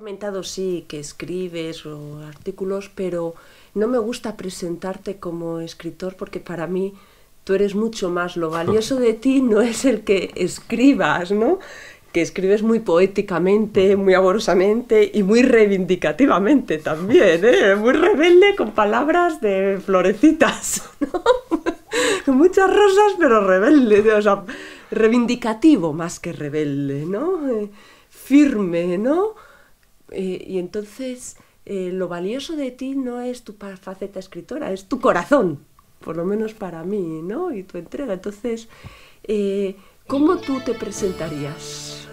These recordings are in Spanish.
comentado, sí, que escribes o artículos, pero no me gusta presentarte como escritor porque para mí tú eres mucho más. Lo valioso de ti no es el que escribas, ¿no? Que escribes muy poéticamente, muy amorosamente y muy reivindicativamente también, ¿eh? Muy rebelde con palabras de florecitas, ¿no? Con muchas rosas, pero rebelde, o sea, reivindicativo más que rebelde, ¿no? Firme, ¿no? Y entonces lo valioso de ti no es tu faceta escritora, es tu corazón, por lo menos para mí, ¿no? Y tu entrega. Entonces, ¿cómo tú te presentarías?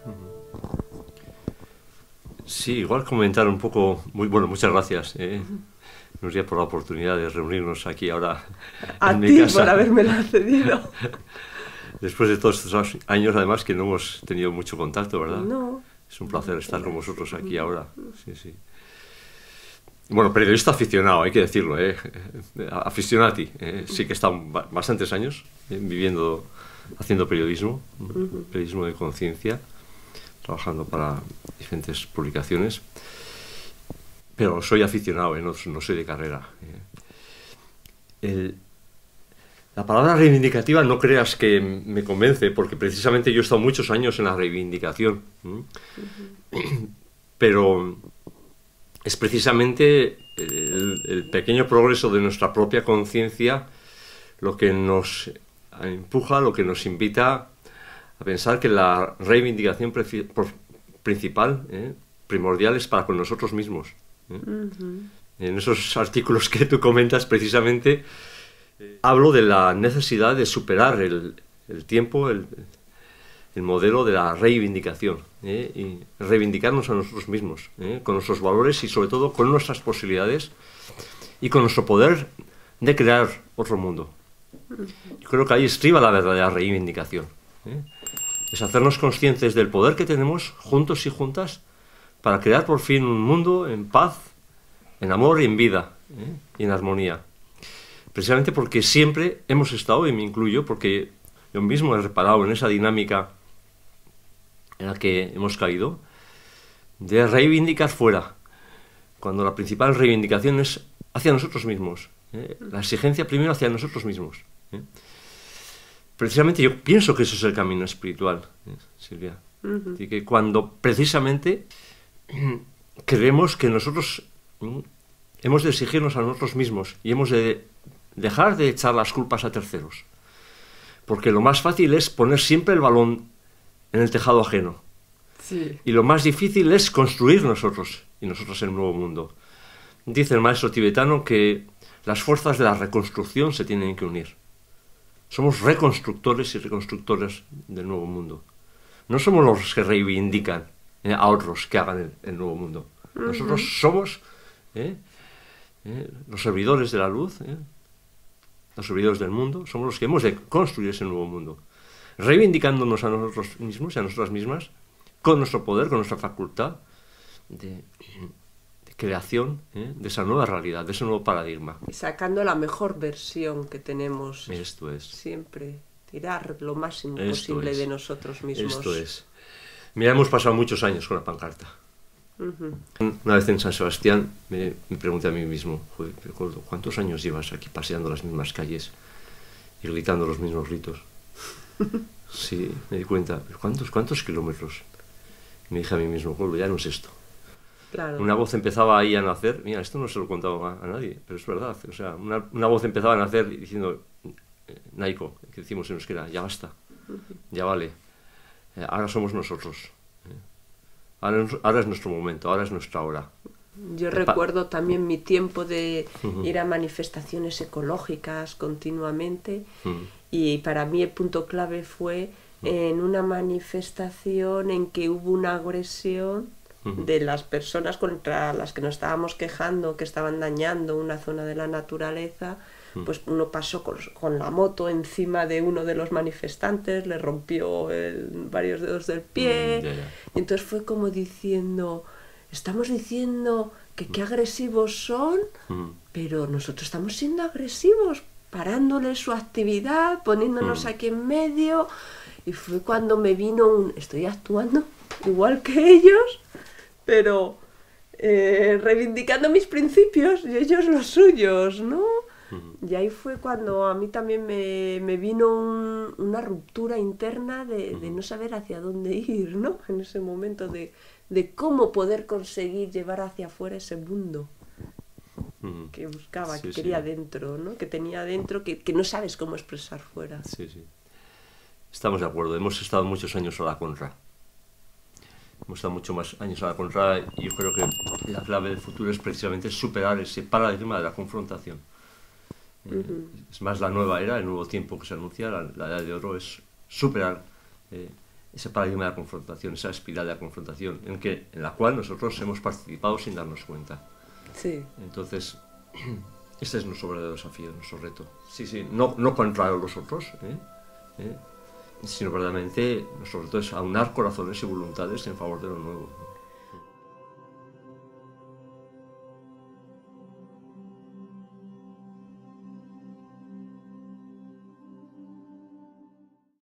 Sí, igual comentar un poco, bueno, muchas gracias, unos días por la oportunidad de reunirnos aquí ahora en mi casa. A ti por habérmelo cedido. Después de todos estos años, además, que no hemos tenido mucho contacto, ¿verdad? No. Es un placer estar con vosotros aquí ahora. Sí, sí. Bueno, periodista aficionado, hay que decirlo, aficionati. Sí que he estado bastantes años viviendo, haciendo periodismo, periodismo de conciencia, trabajando para diferentes publicaciones, pero soy aficionado, no soy de carrera. La palabra reivindicativa no creas que me convence, porque precisamente yo he estado muchos años en la reivindicación, pero es precisamente el pequeño progreso de nuestra propia conciencia lo que nos empuja, lo que nos invita a pensar que la reivindicación principal, primordial, es para con nosotros mismos. En esos artículos que tú comentas, precisamente, hablo de la necesidad de superar el tiempo, el modelo de la reivindicación, y reivindicarnos a nosotros mismos, con nuestros valores y sobre todo con nuestras posibilidades y con nuestro poder de crear otro mundo. Yo creo que ahí estriba la verdadera reivindicación. Es hacernos conscientes del poder que tenemos juntos y juntas para crear por fin un mundo en paz, en amor y en vida, y en armonía. Precisamente porque siempre hemos estado, y me incluyo, porque yo mismo he reparado en esa dinámica en la que hemos caído, de reivindicar fuera, cuando la principal reivindicación es hacia nosotros mismos, la exigencia primero hacia nosotros mismos. Precisamente yo pienso que eso es el camino espiritual, Silvia. Y que cuando precisamente creemos que nosotros hemos de exigirnos a nosotros mismos y hemos de dejar de echar las culpas a terceros. Porque lo más fácil es poner siempre el balón en el tejado ajeno. Sí. Y lo más difícil es construir nosotros y nosotros el nuevo mundo. Dice el maestro tibetano que las fuerzas de la reconstrucción se tienen que unir. Somos reconstructores y reconstructores del nuevo mundo. No somos los que reivindican a otros que hagan el nuevo mundo. Nosotros somos los servidores de la luz, los servidores del mundo, somos los que hemos de construir ese nuevo mundo, reivindicándonos a nosotros mismos y a nosotras mismas, con nuestro poder, con nuestra facultad de creación de esa nueva realidad, de ese nuevo paradigma. Y sacando la mejor versión que tenemos. Esto es. Siempre tirar lo máximo Esto posible es. De nosotros mismos. Esto es. Mira, hemos pasado muchos años con la pancarta. Una vez en San Sebastián me pregunté a mí mismo, joder, ¿cuántos años llevas aquí paseando las mismas calles y gritando los mismos gritos? Sí, me di cuenta, ¿cuántos kilómetros? Me dije a mí mismo, joder, ya no es esto. Claro. Una voz empezaba ahí a nacer, mira, esto no se lo he contado a nadie, pero es verdad, o sea, una voz empezaba a nacer diciendo, Naiko, que decimos en euskera, ya basta, ya vale, ahora somos nosotros. Ahora es nuestro momento, ahora es nuestra hora. Yo recuerdo también mi tiempo de ir a manifestaciones ecológicas continuamente y para mí el punto clave fue en una manifestación en que hubo una agresión de las personas contra las que nos estábamos quejando, que estaban dañando una zona de la naturaleza. Pues uno pasó con la moto encima de uno de los manifestantes, le rompió varios dedos del pie, y entonces fue como diciendo, estamos diciendo que qué agresivos son, pero nosotros estamos siendo agresivos, parándoles su actividad, poniéndonos aquí en medio, y fue cuando me vino estoy actuando igual que ellos, pero reivindicando mis principios y ellos los suyos, ¿no? Y ahí fue cuando a mí también me vino una ruptura interna de no saber hacia dónde ir, ¿no? En ese momento de cómo poder conseguir llevar hacia afuera ese mundo que buscaba, que quería dentro, ¿no? Que tenía dentro, que no sabes cómo expresar fuera. Sí, sí. Estamos de acuerdo. Hemos estado muchos años a la contra. Hemos estado muchos más años a la contra y yo creo que la clave del futuro es precisamente superar ese paradigma de la confrontación. Es más la nueva era, el nuevo tiempo que se anuncia, la edad de oro, es superar ese paradigma de la confrontación, esa espiral de la confrontación, en la cual nosotros hemos participado sin darnos cuenta. Sí. Entonces, este es nuestro verdadero desafío, nuestro reto. Sí, sí, no contra los otros, sino verdaderamente nuestro reto es aunar corazones y voluntades en favor de lo nuevo.